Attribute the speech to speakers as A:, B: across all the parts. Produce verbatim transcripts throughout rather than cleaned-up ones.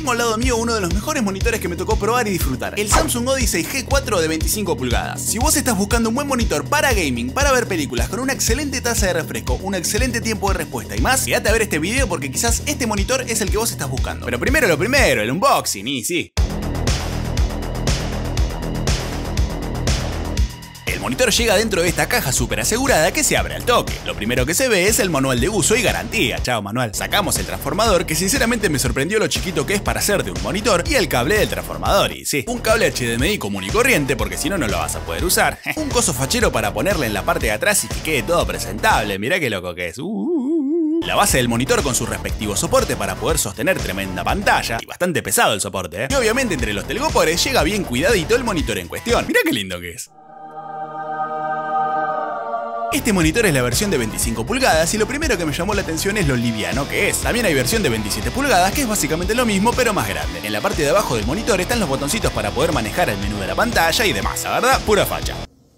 A: tengo al lado mío uno de los mejores monitores que me tocó probar y disfrutar, el Samsung Odyssey G cuatro de veinticinco pulgadas. Si vos estás buscando un buen monitor para gaming, para ver películas con una excelente tasa de refresco, un excelente tiempo de respuesta y más, quédate a ver este video porque quizás este monitor es el que vos estás buscando. Pero primero lo primero, el unboxing, y sí. El monitor llega dentro de esta caja súper asegurada que se abre al toque. Lo primero que se ve es el manual de uso y garantía. Chao manual. Sacamos el transformador, que sinceramente me sorprendió lo chiquito que es para ser de un monitor, y el cable del transformador. Y sí, un cable H D M I común y corriente, porque si no, no lo vas a poder usar. Un coso fachero para ponerle en la parte de atrás y que quede todo presentable. Mirá qué loco que es. Uh, uh, uh. La base del monitor con su respectivo soporte para poder sostener tremenda pantalla, y bastante pesado el soporte, ¿eh? Y obviamente entre los telgopores llega bien cuidadito el monitor en cuestión. Mirá qué lindo que es. Este monitor es la versión de veinticinco pulgadas y lo primero que me llamó la atención es lo liviano que es. También hay versión de veintisiete pulgadas que es básicamente lo mismo pero más grande. En la parte de abajo del monitor están los botoncitos para poder manejar el menú de la pantalla y demás. La verdad, pura facha.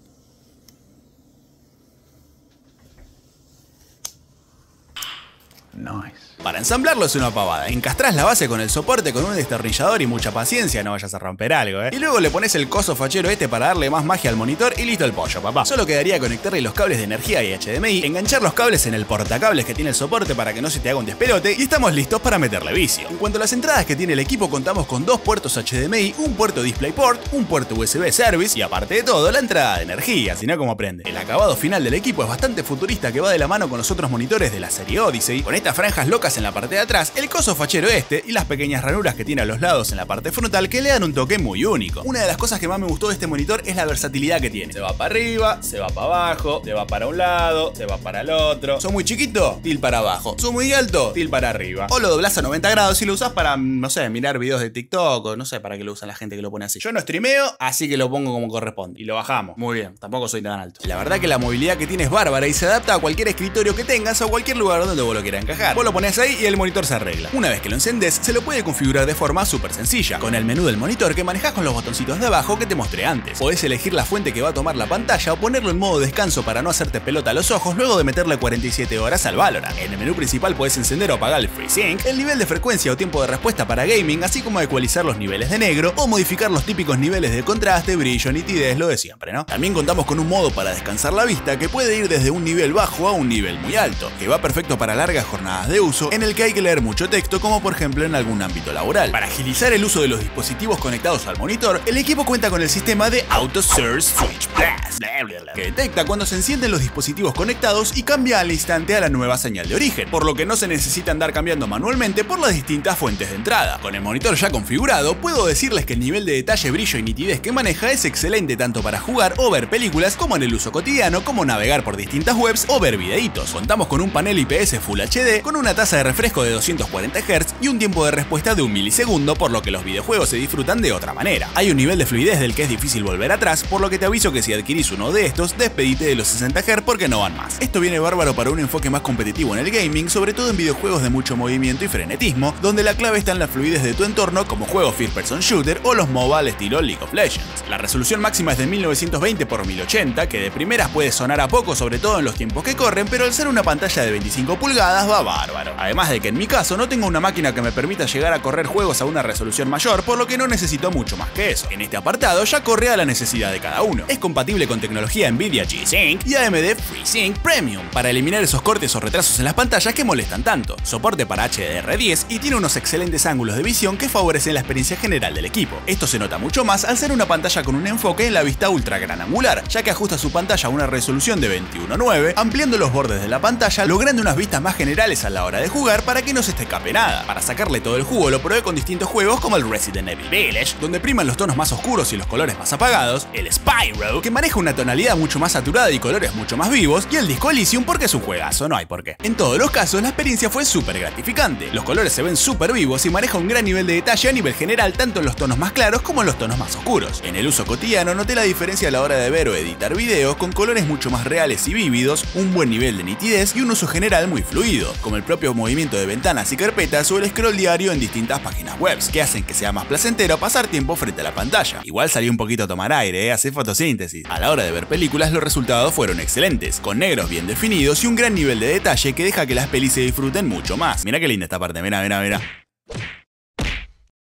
A: Nice. Para ensamblarlo es una pavada. Encastrás la base con el soporte con un destornillador y mucha paciencia, no vayas a romper algo, eh. Y luego le pones el coso fachero este para darle más magia al monitor y listo el pollo, papá. Solo quedaría conectarle los cables de energía y H D M I, enganchar los cables en el portacables que tiene el soporte para que no se te haga un despelote y estamos listos para meterle vicio. En cuanto a las entradas que tiene el equipo, contamos con dos puertos H D M I, un puerto DisplayPort, un puerto U S B Service y aparte de todo, la entrada de energía, si no como aprende. El acabado final del equipo es bastante futurista que va de la mano con los otros monitores de la serie Odyssey, con estas franjas locas en la parte de atrás, el coso fachero este y las pequeñas ranuras que tiene a los lados en la parte frontal que le dan un toque muy único. Una de las cosas que más me gustó de este monitor es la versatilidad que tiene. Se va para arriba, se va para abajo, se va para un lado, se va para el otro. ¿Sos muy chiquito? Til para abajo. ¿Sos muy alto? Til para arriba. O lo doblás a noventa grados y lo usás para, no sé, mirar videos de TikTok o no sé para qué lo usan la gente que lo pone así. Yo no streameo, así que lo pongo como corresponde. Y lo bajamos. Muy bien, tampoco soy tan alto. La verdad que la movilidad que tiene es bárbara y se adapta a cualquier escritorio que tengas o cualquier lugar donde vos lo quieras encajar. Vos lo pones ahí y el monitor se arregla. Una vez que lo encendés, se lo puede configurar de forma súper sencilla, con el menú del monitor que manejás con los botoncitos de abajo que te mostré antes. Podés elegir la fuente que va a tomar la pantalla o ponerlo en modo descanso para no hacerte pelota a los ojos luego de meterle cuarenta y siete horas al Valorant. En el menú principal podés encender o apagar el FreeSync, el nivel de frecuencia o tiempo de respuesta para gaming, así como ecualizar los niveles de negro o modificar los típicos niveles de contraste, brillo, nitidez, lo de siempre, ¿no? También contamos con un modo para descansar la vista que puede ir desde un nivel bajo a un nivel muy alto, que va perfecto para largas jornadas de uso en el que hay que leer mucho texto, como por ejemplo en algún ámbito laboral. Para agilizar el uso de los dispositivos conectados al monitor, el equipo cuenta con el sistema de Auto Surge Switch Blast, que detecta cuando se encienden los dispositivos conectados y cambia al instante a la nueva señal de origen, por lo que no se necesita andar cambiando manualmente por las distintas fuentes de entrada. Con el monitor ya configurado, puedo decirles que el nivel de detalle, brillo y nitidez que maneja es excelente tanto para jugar o ver películas como en el uso cotidiano, como navegar por distintas webs o ver videitos. Contamos con un panel I P S Full H D con una tasa de refresco de doscientos cuarenta hertz y un tiempo de respuesta de un milisegundo, por lo que los videojuegos se disfrutan de otra manera. Hay un nivel de fluidez del que es difícil volver atrás, por lo que te aviso que si adquirís uno de estos, despedite de los sesenta hertz porque no van más. Esto viene bárbaro para un enfoque más competitivo en el gaming, sobre todo en videojuegos de mucho movimiento y frenetismo, donde la clave está en la fluidez de tu entorno, como juegos First Person Shooter o los mobile estilo League of Legends. La resolución máxima es de mil novecientos veinte por mil ochenta, que de primeras puede sonar a poco, sobre todo en los tiempos que corren, pero al ser una pantalla de veinticinco pulgadas va bárbaro. Además de que en mi caso no tengo una máquina que me permita llegar a correr juegos a una resolución mayor, por lo que no necesito mucho más que eso. En este apartado ya corre a la necesidad de cada uno. Es compatible con tecnología Nvidia G-Sync y A M D FreeSync Premium para eliminar esos cortes o retrasos en las pantallas que molestan tanto. Soporte para H D R diez y tiene unos excelentes ángulos de visión que favorecen la experiencia general del equipo. Esto se nota mucho más al ser una pantalla con un enfoque en la vista ultra gran angular, ya que ajusta su pantalla a una resolución de veintiuno nueve, ampliando los bordes de la pantalla, logrando unas vistas más generales a la hora de jugar para que no se te escape nada. Para sacarle todo el jugo lo probé con distintos juegos como el Resident Evil Village, donde priman los tonos más oscuros y los colores más apagados, el Spyro, que maneja una tonalidad mucho más saturada y colores mucho más vivos, y el Disco Elysium porque es un juegazo, no hay por qué. En todos los casos la experiencia fue súper gratificante, los colores se ven súper vivos y maneja un gran nivel de detalle a nivel general tanto en los tonos más claros como en los tonos más oscuros. En el uso cotidiano noté la diferencia a la hora de ver o editar videos con colores mucho más reales y vívidos, un buen nivel de nitidez y un uso general muy fluido, como el propio movimiento de ventanas y carpetas o el scroll diario en distintas páginas web, que hacen que sea más placentero pasar tiempo frente a la pantalla. Igual salí un poquito a tomar aire, ¿eh? Hacer fotosíntesis. A la hora de ver películas los resultados fueron excelentes, con negros bien definidos y un gran nivel de detalle que deja que las pelis se disfruten mucho más. Mirá qué linda esta parte, mirá, mirá, mirá.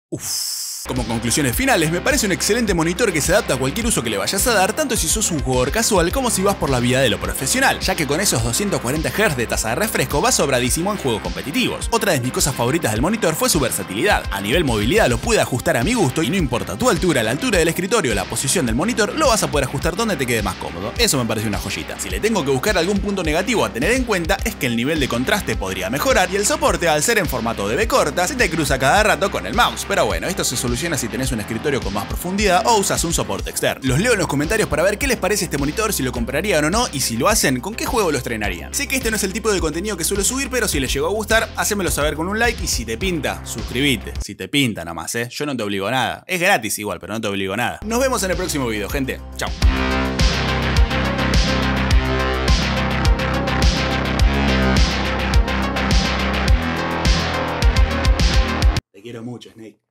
A: Uff. Como conclusiones finales, me parece un excelente monitor que se adapta a cualquier uso que le vayas a dar, tanto si sos un jugador casual como si vas por la vida de lo profesional, ya que con esos doscientos cuarenta hertz de tasa de refresco va sobradísimo en juegos competitivos. Otra de mis cosas favoritas del monitor fue su versatilidad. A nivel movilidad lo pude ajustar a mi gusto y no importa tu altura, la altura del escritorio o la posición del monitor, lo vas a poder ajustar donde te quede más cómodo. Eso me parece una joyita. Si le tengo que buscar algún punto negativo a tener en cuenta es que el nivel de contraste podría mejorar y el soporte, al ser en formato de B corta, se te cruza cada rato con el mouse. Pero bueno, esto se soluciona si tenés un escritorio con más profundidad o usas un soporte externo. Los leo en los comentarios para ver qué les parece este monitor, si lo comprarían o no, y si lo hacen, con qué juego lo estrenarían. Sé que este no es el tipo de contenido que suelo subir, pero si les llegó a gustar, hacémelo saber con un like, y si te pinta, suscríbete. Si te pinta nomás, eh. Yo no te obligo a nada. Es gratis igual, pero no te obligo a nada. Nos vemos en el próximo video, gente. Chao. Te quiero mucho, Snake.